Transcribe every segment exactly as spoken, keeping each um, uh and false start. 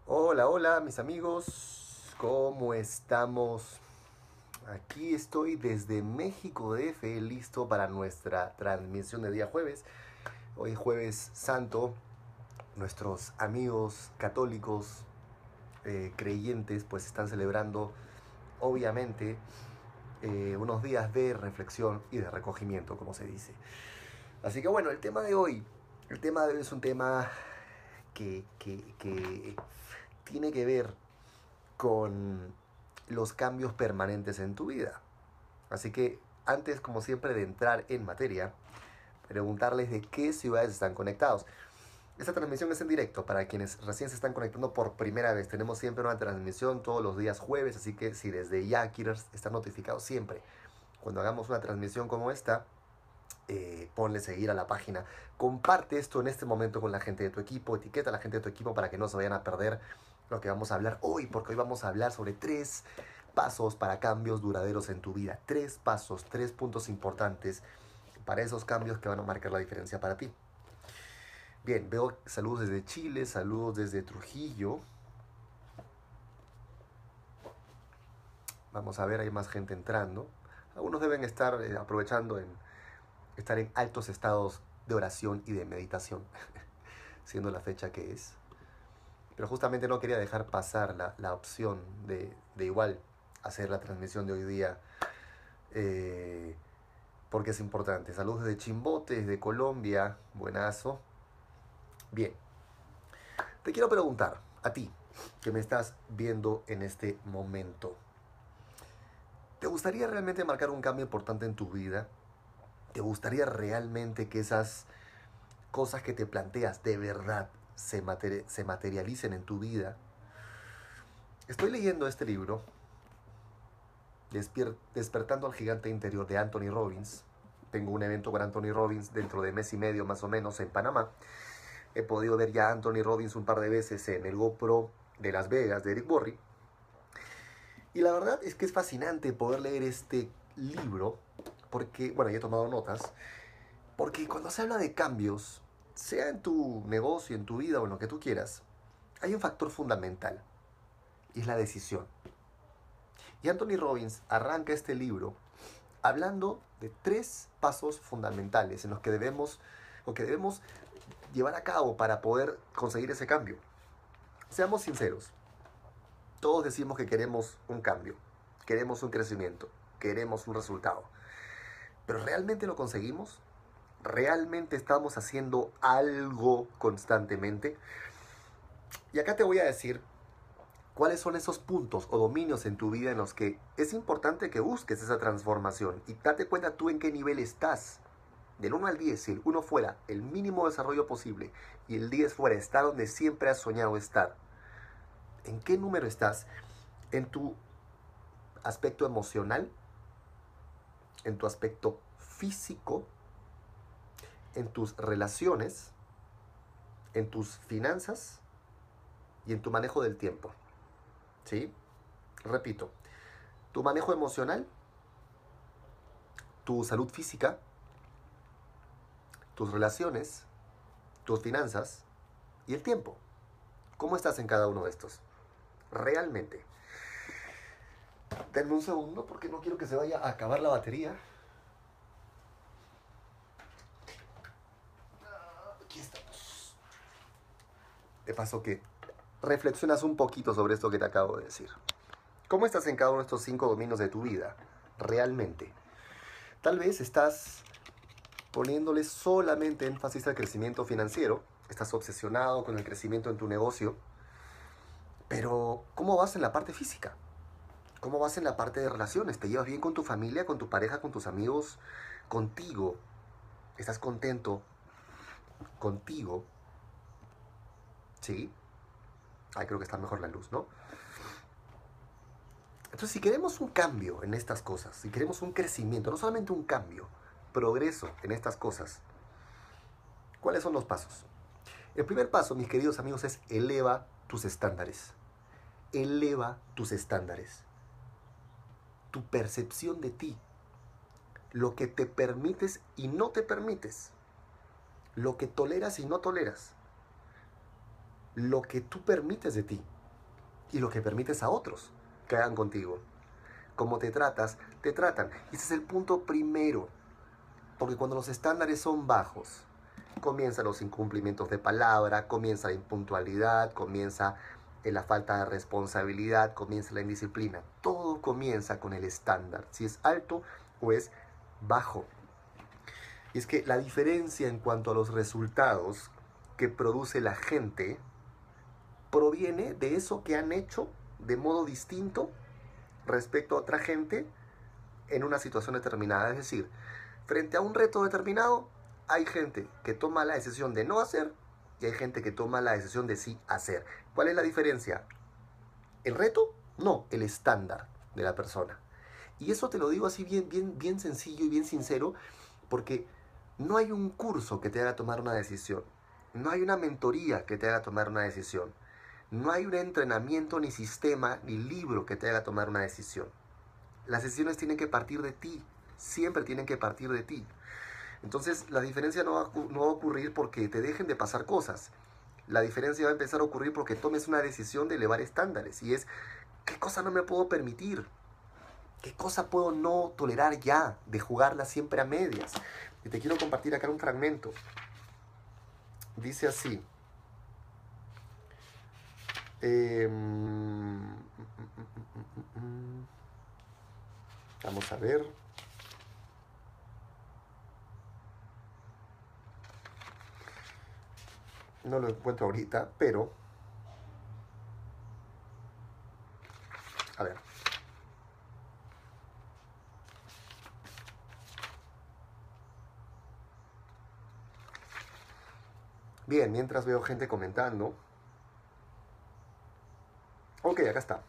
Hola, hola mis amigos, ¿cómo estamos? Aquí estoy desde México D F, listo para nuestra transmisión de día jueves. Hoy jueves santo, nuestros amigos católicos eh, creyentes pues están celebrando obviamente eh, unos días de reflexión y de recogimiento, como se dice. Así que bueno, el tema de hoy, el tema de hoy es un tema que, que, que tiene que ver con los cambios permanentes en tu vida. Así que antes, como siempre, de entrar en materia, preguntarles de qué ciudades están conectados. Esta transmisión es en directo para quienes recién se están conectando por primera vez. Tenemos siempre una transmisión todos los días jueves, así que si desde ya quieres estar notificado siempre cuando hagamos una transmisión como esta, eh, ponle seguir a la página. Comparte esto en este momento con la gente de tu equipo, etiqueta a la gente de tu equipo para que no se vayan a perder lo que vamos a hablar hoy, porque hoy vamos a hablar sobre tres pasos para cambios duraderos en tu vida. Tres pasos, tres puntos importantes para esos cambios que van a marcar la diferencia para ti. Bien, veo saludos desde Chile, saludos desde Trujillo. Vamos a ver, hay más gente entrando. Algunos deben estar eh, aprovechando en estar en altos estados de oración y de meditación, siendo la fecha que es. Pero justamente no quería dejar pasar la, la opción de, de igual hacer la transmisión de hoy día, eh, porque es importante. Saludos desde Chimbote, desde Colombia, buenazo. Bien, te quiero preguntar, a ti, que me estás viendo en este momento, ¿te gustaría realmente marcar un cambio importante en tu vida? ¿Te gustaría realmente que esas cosas que te planteas de verdad se, materi- se materialicen en tu vida? Estoy leyendo este libro, Despier- Despertando al Gigante Interior, de Anthony Robbins. Tengo un evento con Anthony Robbins dentro de mes y medio más o menos en Panamá. He podido ver ya a Anthony Robbins un par de veces en el GoPro de Las Vegas de Eric Worre. Y la verdad es que es fascinante poder leer este libro, porque, bueno, ya he tomado notas, porque cuando se habla de cambios, sea en tu negocio, en tu vida o en lo que tú quieras, hay un factor fundamental, y es la decisión. Y Anthony Robbins arranca este libro hablando de tres pasos fundamentales en los que debemos, o que debemos llevar a cabo para poder conseguir ese cambio. Seamos sinceros, todos decimos que queremos un cambio, queremos un crecimiento, queremos un resultado, pero ¿realmente lo conseguimos? ¿Realmente estamos haciendo algo constantemente? Y acá te voy a decir cuáles son esos puntos o dominios en tu vida en los que es importante que busques esa transformación y date cuenta tú en qué nivel estás. Del uno al diez, si el uno fuera el mínimo desarrollo posible y el diez fuera estar donde siempre has soñado estar, ¿en qué número estás? ¿En tu aspecto emocional? ¿En tu aspecto físico? ¿En tus relaciones? ¿En tus finanzas? ¿Y en tu manejo del tiempo? ¿Sí? Repito, tu manejo emocional, tu salud física, tus relaciones, tus finanzas y el tiempo. ¿Cómo estás en cada uno de estos? Realmente. Denme un segundo porque no quiero que se vaya a acabar la batería. Aquí estamos. De paso que reflexionas un poquito sobre esto que te acabo de decir. ¿Cómo estás en cada uno de estos cinco dominios de tu vida? Realmente. Tal vez estás poniéndole solamente énfasis al crecimiento financiero. Estás obsesionado con el crecimiento en tu negocio. Pero, ¿cómo vas en la parte física? ¿Cómo vas en la parte de relaciones? ¿Te llevas bien con tu familia, con tu pareja, con tus amigos, contigo? ¿Estás contento contigo? ¿Sí? Ahí creo que está mejor la luz, ¿no? Entonces, si queremos un cambio en estas cosas, si queremos un crecimiento, no solamente un cambio, progreso en estas cosas, ¿cuáles son los pasos? El primer paso, mis queridos amigos, es eleva tus estándares. Eleva tus estándares. Tu percepción de ti. Lo que te permites y no te permites. Lo que toleras y no toleras. Lo que tú permites de ti. y lo que permites a otros que hagan contigo. Como te tratas, te tratan. Y ese es el punto primero. Porque cuando los estándares son bajos, comienzan los incumplimientos de palabra, comienza la impuntualidad, comienza la falta de responsabilidad, comienza la indisciplina. Todo comienza con el estándar, si es alto o es bajo. Y es que la diferencia en cuanto a los resultados que produce la gente proviene de eso que han hecho de modo distinto respecto a otra gente en una situación determinada. Es decir, frente a un reto determinado, hay gente que toma la decisión de no hacer y hay gente que toma la decisión de sí hacer. ¿Cuál es la diferencia? ¿El reto? No, el estándar de la persona. Y eso te lo digo así bien, bien, bien sencillo y bien sincero, porque no hay un curso que te haga tomar una decisión. No hay una mentoría que te haga tomar una decisión. No hay un entrenamiento, ni sistema, ni libro que te haga tomar una decisión. Las decisiones tienen que partir de ti. Siempre tienen que partir de ti. Entonces, la diferencia no va, a, no va a ocurrir porque te dejen de pasar cosas. La diferencia va a empezar a ocurrir porque tomes una decisión de elevar estándares. Y es, ¿qué cosa no me puedo permitir? ¿Qué cosa puedo no tolerar ya? De jugarla siempre a medias. Y te quiero compartir acá un fragmento. Dice así. Eh, vamos a ver. No lo encuentro ahorita, pero... A ver. Bien, mientras veo gente comentando. Ok, acá está.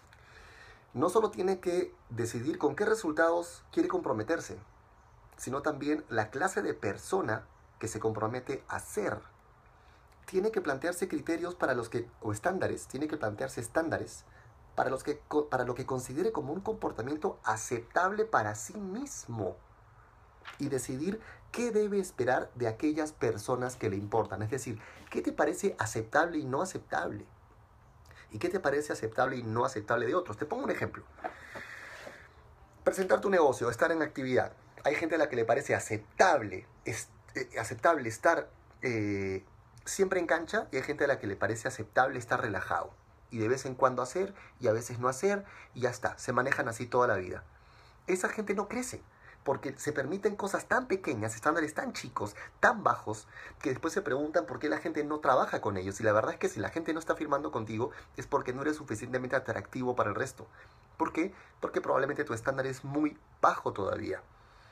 No solo tiene que decidir con qué resultados quiere comprometerse, sino también la clase de persona que se compromete a ser. Tiene que plantearse criterios para los que, o estándares, tiene que plantearse estándares para, los que, para lo que considere como un comportamiento aceptable para sí mismo y decidir qué debe esperar de aquellas personas que le importan. Es decir, ¿qué te parece aceptable y no aceptable? ¿Y qué te parece aceptable y no aceptable de otros? Te pongo un ejemplo. Presentar tu negocio, estar en actividad. Hay gente a la que le parece aceptable, es, eh, aceptable estar eh, siempre en cancha y hay gente a la que le parece aceptable estar relajado. Y de vez en cuando hacer y a veces no hacer y ya está. Se manejan así toda la vida. Esa gente no crece. Porque se permiten cosas tan pequeñas, estándares tan chicos, tan bajos, que después se preguntan por qué la gente no trabaja con ellos. Y la verdad es que si la gente no está firmando contigo, es porque no eres suficientemente atractivo para el resto. ¿Por qué? Porque probablemente tu estándar es muy bajo todavía.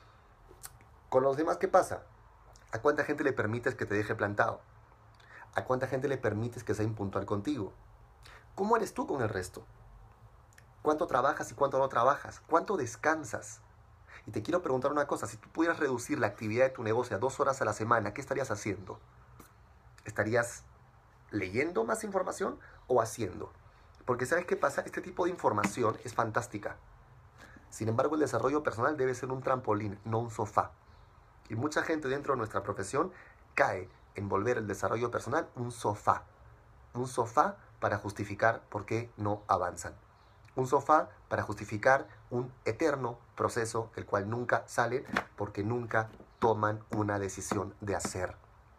Con los demás, ¿qué pasa? ¿A cuánta gente le permites que te deje plantado? ¿A cuánta gente le permites que sea impuntual contigo? ¿Cómo eres tú con el resto? ¿Cuánto trabajas y cuánto no trabajas? ¿Cuánto descansas? Y te quiero preguntar una cosa, si tú pudieras reducir la actividad de tu negocio a dos horas a la semana, ¿qué estarías haciendo? ¿Estarías leyendo más información o haciendo? Porque ¿sabes qué pasa? Este tipo de información es fantástica. Sin embargo, el desarrollo personal debe ser un trampolín, no un sofá. Y mucha gente dentro de nuestra profesión cae en volver el desarrollo personal un sofá. Un sofá para justificar por qué no avanzan. Un sofá para justificar un eterno proceso, el cual nunca sale porque nunca toman una decisión de hacer.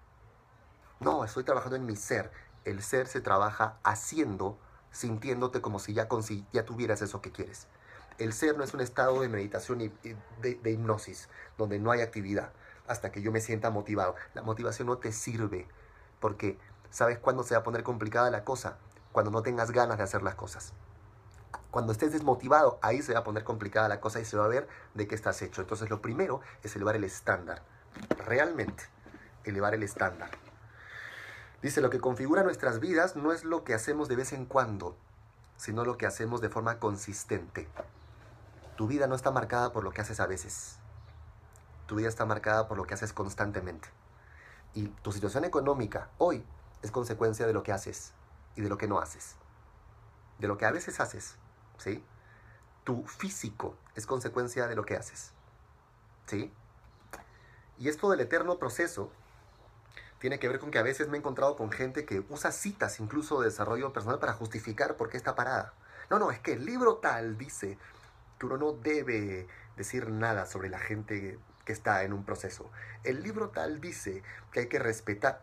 No, estoy trabajando en mi ser. El ser se trabaja haciendo, sintiéndote como si ya, ya tuvieras eso que quieres. El ser no es un estado de meditación y de, de hipnosis, donde no hay actividad, hasta que yo me sienta motivado. La motivación no te sirve, porque ¿sabes cuándo se va a poner complicada la cosa? Cuando no tengas ganas de hacer las cosas. Cuando estés desmotivado, ahí se va a poner complicada la cosa y se va a ver de qué estás hecho. Entonces lo primero es elevar el estándar. Realmente, elevar el estándar. Dice, lo que configura nuestras vidas no es lo que hacemos de vez en cuando, sino lo que hacemos de forma consistente. Tu vida no está marcada por lo que haces a veces. Tu vida está marcada por lo que haces constantemente. Y tu situación económica hoy es consecuencia de lo que haces y de lo que no haces. De lo que a veces haces, ¿sí? Tu físico es consecuencia de lo que haces, ¿sí? Y esto del eterno proceso Tiene que ver con que a veces me he encontrado con gente que usa citas incluso de desarrollo personal para justificar por qué está parada. No, no, es que el libro tal dice que uno no debe decir nada sobre la gente que está en un proceso. El libro tal dice que hay que respetar.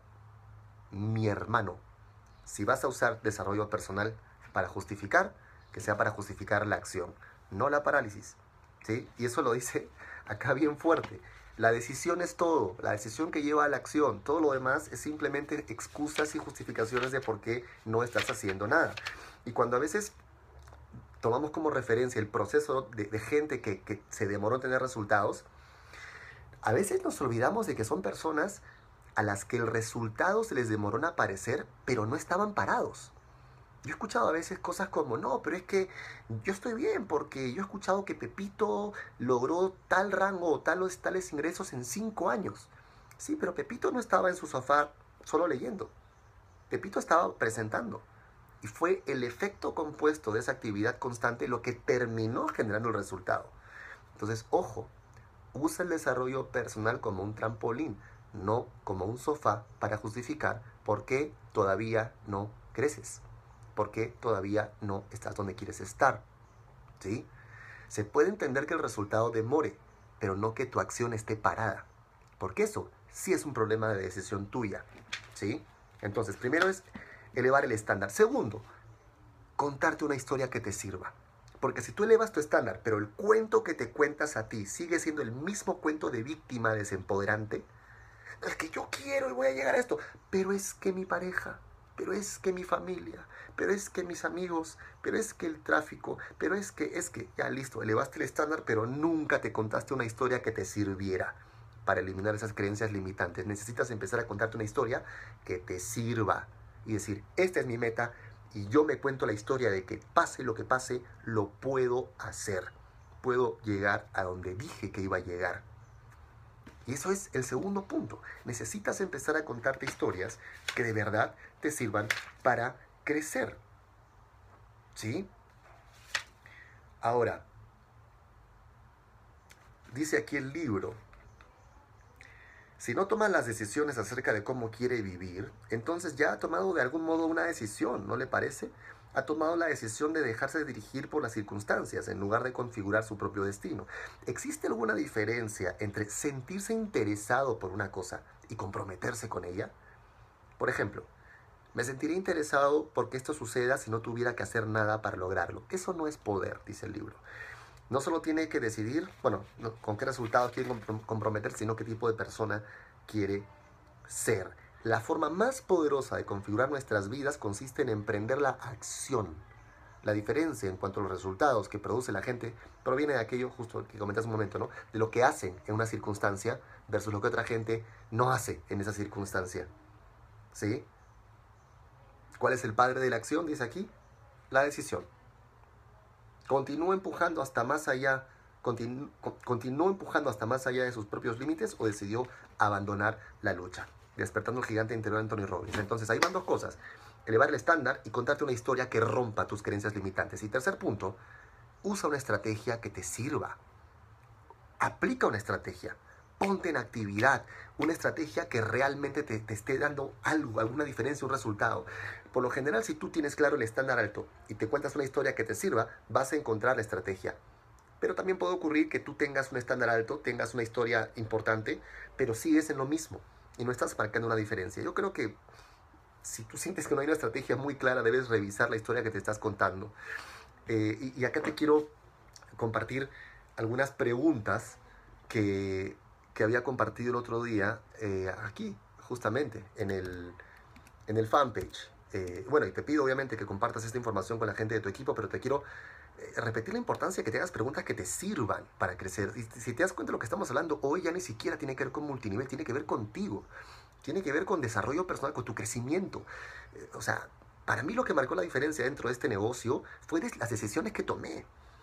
Mi hermano, si vas a usar desarrollo personal para justificar, que sea para justificar la acción, no la parálisis, ¿sí? Y eso lo dice acá bien fuerte. La decisión es todo, la decisión que lleva a la acción. Todo lo demás es simplemente excusas y justificaciones de por qué no estás haciendo nada. Y cuando a veces tomamos como referencia el proceso de, de gente que, que se demoró en tener resultados, a veces nos olvidamos de que son personas a las que el resultado se les demoró en aparecer, pero no estaban parados. Yo he escuchado a veces cosas como, no, pero es que yo estoy bien porque yo he escuchado que Pepito logró tal rango o tales, tales ingresos en cinco años. Sí, pero Pepito no estaba en su sofá solo leyendo. Pepito estaba presentando. Y fue el efecto compuesto de esa actividad constante lo que terminó generando el resultado. Entonces, ojo, usa el desarrollo personal como un trampolín, no como un sofá para justificar por qué todavía no creces, por qué todavía no estás donde quieres estar, ¿sí? Se puede entender que el resultado demore, pero no que tu acción esté parada, porque eso sí es un problema de decisión tuya, ¿sí? Entonces, primero es elevar el estándar. Segundo, contarte una historia que te sirva. Porque si tú elevas tu estándar, pero el cuento que te cuentas a ti sigue siendo el mismo cuento de víctima desempoderante, es que yo quiero y voy a llegar a esto, pero es que mi pareja, pero es que mi familia, pero es que mis amigos, pero es que el tráfico, pero es que, es que, ya listo, elevaste el estándar, pero nunca te contaste una historia que te sirviera para eliminar esas creencias limitantes. Necesitas empezar a contarte una historia que te sirva y decir, esta es mi meta y yo me cuento la historia de que pase lo que pase, lo puedo hacer. Puedo llegar a donde dije que iba a llegar. Y eso es el segundo punto. Necesitas empezar a contarte historias que de verdad te sirvan para crecer. ¿Sí? Ahora, dice aquí el libro, si no toma las decisiones acerca de cómo quiere vivir, entonces ya ha tomado de algún modo una decisión, ¿no le parece? Ha tomado la decisión de dejarse dirigir por las circunstancias en lugar de configurar su propio destino. ¿Existe alguna diferencia entre sentirse interesado por una cosa y comprometerse con ella? Por ejemplo, me sentiría interesado porque esto suceda si no tuviera que hacer nada para lograrlo. Eso no es poder, dice el libro. No solo tiene que decidir, bueno, no, con qué resultados quiere comprometerse, sino qué tipo de persona quiere ser. La forma más poderosa de configurar nuestras vidas consiste en emprender la acción. La diferencia en cuanto a los resultados que produce la gente proviene de aquello, justo que comentaste un momento, ¿no? De lo que hacen en una circunstancia versus lo que otra gente no hace en esa circunstancia. ¿Sí? ¿Cuál es el padre de la acción? Dice aquí, la decisión. Continúa empujando hasta más allá, continu, continuó empujando hasta más allá de sus propios límites o decidió abandonar la lucha. Despertando el gigante interior de Anthony Robbins. Entonces ahí van dos cosas, elevar el estándar y contarte una historia que rompa tus creencias limitantes. Y tercer punto, usa una estrategia que te sirva. Aplica una estrategia, ponte en actividad, una estrategia que realmente te, te esté dando algo, alguna diferencia, un resultado. Por lo general, si tú tienes claro el estándar alto y te cuentas una historia que te sirva, vas a encontrar la estrategia. Pero también puede ocurrir que tú tengas un estándar alto, tengas una historia importante, pero sigues en lo mismo y no estás marcando una diferencia. Yo creo que si tú sientes que no hay una estrategia muy clara, debes revisar la historia que te estás contando. Eh, y, y acá te quiero compartir algunas preguntas que, que había compartido el otro día eh, aquí, justamente, en el, en el fanpage. Eh, bueno, y te pido obviamente que compartas esta información con la gente de tu equipo, pero te quiero eh, repetir la importancia de que te hagas preguntas que te sirvan para crecer. Y si te das cuenta de lo que estamos hablando hoy, ya ni siquiera tiene que ver con multinivel, tiene que ver contigo. Tiene que ver con desarrollo personal, con tu crecimiento. Eh, o sea, para mí lo que marcó la diferencia dentro de este negocio fue las decisiones que tomé.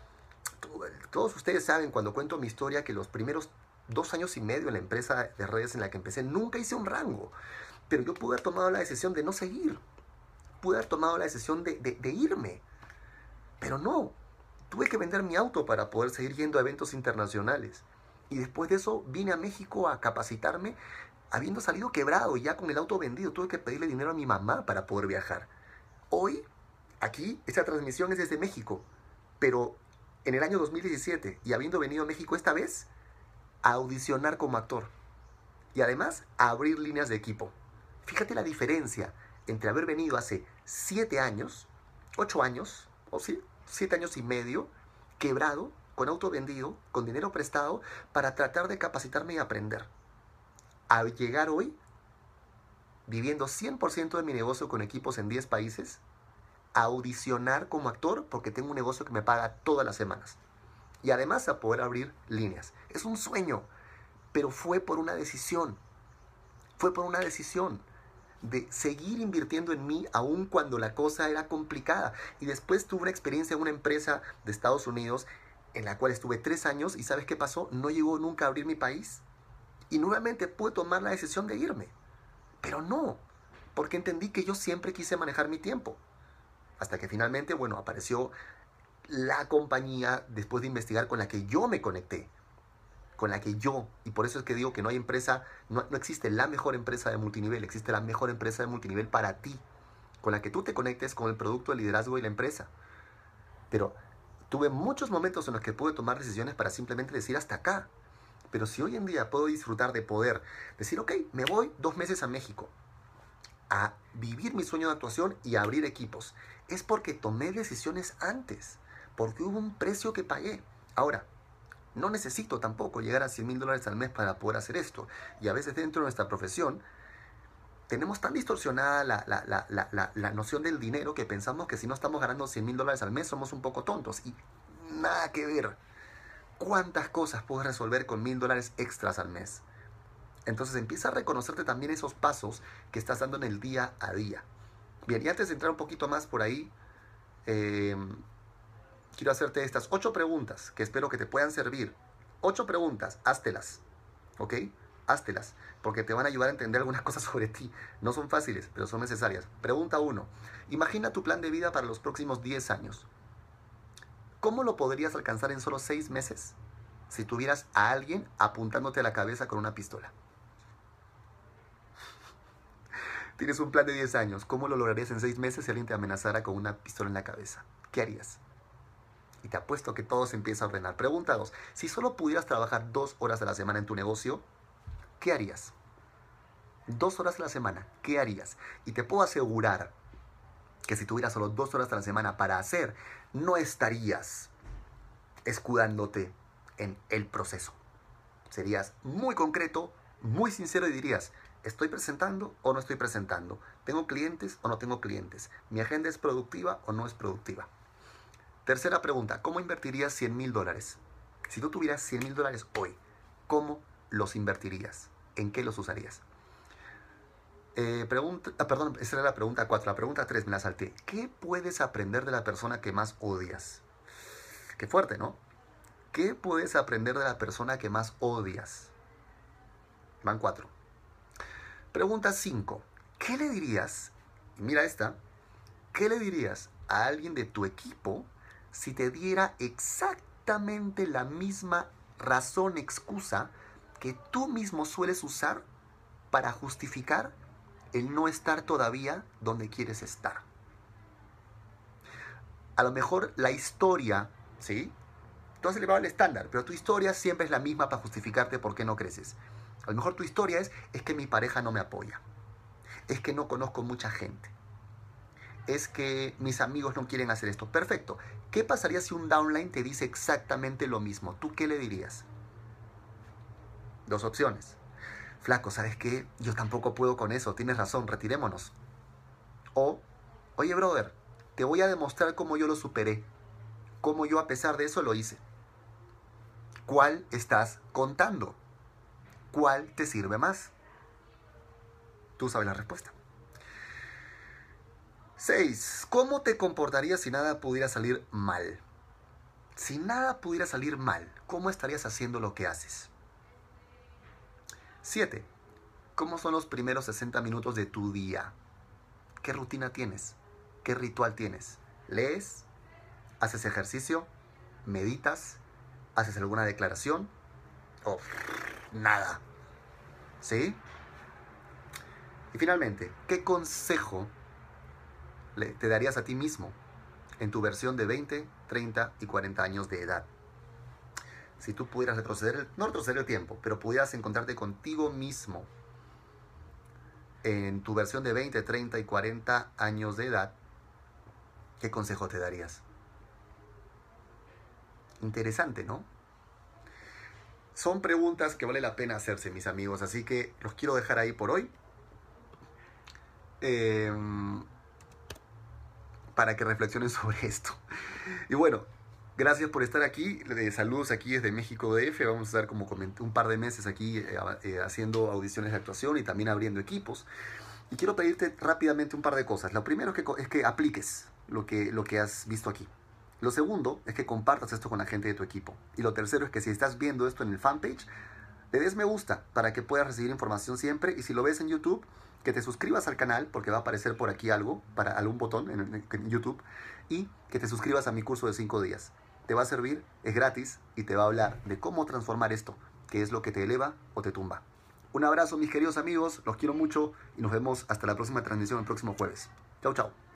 Todos ustedes saben, cuando cuento mi historia, que los primeros dos años y medio en la empresa de redes en la que empecé, nunca hice un rango. Pero yo pude haber tomado la decisión de no seguir. Pude haber tomado la decisión de, de, de irme. Pero no. Tuve que vender mi auto para poder seguir yendo a eventos internacionales. Y después de eso vine a México a capacitarme habiendo salido quebrado y ya con el auto vendido, tuve que pedirle dinero a mi mamá para poder viajar. Hoy, aquí, esta transmisión es desde México, pero en el año dos mil diecisiete, y habiendo venido a México esta vez, a audicionar como actor. Y además, a abrir líneas de equipo. Fíjate la diferencia entre haber venido hace siete años, ocho años, o sí, siete años y medio, quebrado, con auto vendido, con dinero prestado, para tratar de capacitarme y aprender. A llegar hoy, viviendo cien por ciento de mi negocio con equipos en diez países, a audicionar como actor porque tengo un negocio que me paga todas las semanas. Y además a poder abrir líneas. Es un sueño, pero fue por una decisión. Fue por una decisión de seguir invirtiendo en mí aun cuando la cosa era complicada. Y después tuve una experiencia en una empresa de Estados Unidos en la cual estuve tres años y ¿sabes qué pasó? No llegó nunca a abrir mi país. Y nuevamente pude tomar la decisión de irme. Pero no, porque entendí que yo siempre quise manejar mi tiempo. Hasta que finalmente, bueno, apareció la compañía después de investigar con la que yo me conecté. Con la que yo, y por eso es que digo que no hay empresa, no, no existe la mejor empresa de multinivel, existe la mejor empresa de multinivel para ti. Con la que tú te conectes con el producto, el liderazgo y la empresa. Pero tuve muchos momentos en los que pude tomar decisiones para simplemente decir hasta acá. Pero si hoy en día puedo disfrutar de poder decir, ok, me voy dos meses a México a vivir mi sueño de actuación y a abrir equipos, es porque tomé decisiones antes, porque hubo un precio que pagué. Ahora, no necesito tampoco llegar a cien mil dólares al mes para poder hacer esto. Y a veces dentro de nuestra profesión tenemos tan distorsionada la, la, la, la, la, la noción del dinero que pensamos que si no estamos ganando cien mil dólares al mes somos un poco tontos. Y nada que ver. ¿Cuántas cosas puedes resolver con mil dólares extras al mes? Entonces empieza a reconocerte también esos pasos que estás dando en el día a día. Bien, y antes de entrar un poquito más por ahí, eh, quiero hacerte estas ocho preguntas que espero que te puedan servir. Ocho preguntas, háztelas, ¿ok? Háztelas, porque te van a ayudar a entender algunas cosas sobre ti. No son fáciles, pero son necesarias. Pregunta uno. Imagina tu plan de vida para los próximos diez años. ¿Cómo lo podrías alcanzar en solo seis meses si tuvieras a alguien apuntándote a la cabeza con una pistola? Tienes un plan de diez años. ¿Cómo lo lograrías en seis meses si alguien te amenazara con una pistola en la cabeza? ¿Qué harías? Y te apuesto que todo se empieza a ordenar. Pregunta dos. Si solo pudieras trabajar dos horas a la semana en tu negocio, ¿qué harías? Dos horas a la semana, ¿qué harías? Y te puedo asegurar que si tuvieras solo dos horas a la semana para hacer, no estarías escudándote en el proceso. Serías muy concreto, muy sincero y dirías, ¿estoy presentando o no estoy presentando? ¿Tengo clientes o no tengo clientes? ¿Mi agenda es productiva o no es productiva? Tercera pregunta, ¿cómo invertirías cien mil dólares? Si tú tuvieras cien mil dólares hoy, ¿cómo los invertirías? ¿En qué los usarías? Eh, pregunta, ah, perdón, esa era la pregunta cuatro. La pregunta tres me la salté. ¿Qué puedes aprender de la persona que más odias? Qué fuerte, ¿no? ¿Qué puedes aprender de la persona que más odias? Van cuatro. Pregunta cinco. ¿Qué le dirías? Y mira esta. ¿Qué le dirías a alguien de tu equipo si te diera exactamente la misma razón, excusa que tú mismo sueles usar para justificar el no estar todavía donde quieres estar? A lo mejor la historia, ¿sí? Tú has elevado el estándar, pero tu historia siempre es la misma para justificarte por qué no creces. A lo mejor tu historia es, es que mi pareja no me apoya. Es que no conozco mucha gente. Es que mis amigos no quieren hacer esto. Perfecto. ¿Qué pasaría si un downline te dice exactamente lo mismo? ¿Tú qué le dirías? Dos opciones. Flaco, ¿sabes qué? Yo tampoco puedo con eso. Tienes razón, retirémonos. O, oye, brother, te voy a demostrar cómo yo lo superé. Cómo yo a pesar de eso lo hice. ¿Cuál estás contando? ¿Cuál te sirve más? Tú sabes la respuesta. seis. ¿Cómo te comportarías si nada pudiera salir mal? Si nada pudiera salir mal, ¿cómo estarías haciendo lo que haces? siete. ¿Cómo son los primeros sesenta minutos de tu día? ¿Qué rutina tienes? ¿Qué ritual tienes? ¿Lees? ¿Haces ejercicio? ¿Meditas? ¿Haces alguna declaración? ¿O nada? ¿Sí? Y finalmente, ¿qué consejo le, te darías a ti mismo en tu versión de veinte, treinta y cuarenta años de edad? Si tú pudieras retroceder, no retroceder el tiempo, pero pudieras encontrarte contigo mismo en tu versión de veinte, treinta y cuarenta años de edad, ¿qué consejo te darías? Interesante, ¿no? Son preguntas que vale la pena hacerse, mis amigos, así que los quiero dejar ahí por hoy. Eh, para que reflexionen sobre esto. Y bueno, gracias por estar aquí. Eh, saludos aquí desde México D F. Vamos a estar como comenté un par de meses aquí eh, eh, haciendo audiciones de actuación y también abriendo equipos. Y quiero pedirte rápidamente un par de cosas. Lo primero es que, es que apliques lo que, lo que has visto aquí. Lo segundo es que compartas esto con la gente de tu equipo. Y lo tercero es que si estás viendo esto en el fanpage, le des me gusta para que puedas recibir información siempre. Y si lo ves en YouTube, que te suscribas al canal, porque va a aparecer por aquí algo, para algún botón en, en YouTube, y que te suscribas a mi curso de cinco días. Te va a servir, es gratis, y te va a hablar de cómo transformar esto, que es lo que te eleva o te tumba. Un abrazo, mis queridos amigos, los quiero mucho, y nos vemos hasta la próxima transmisión el próximo jueves. Chau, chau.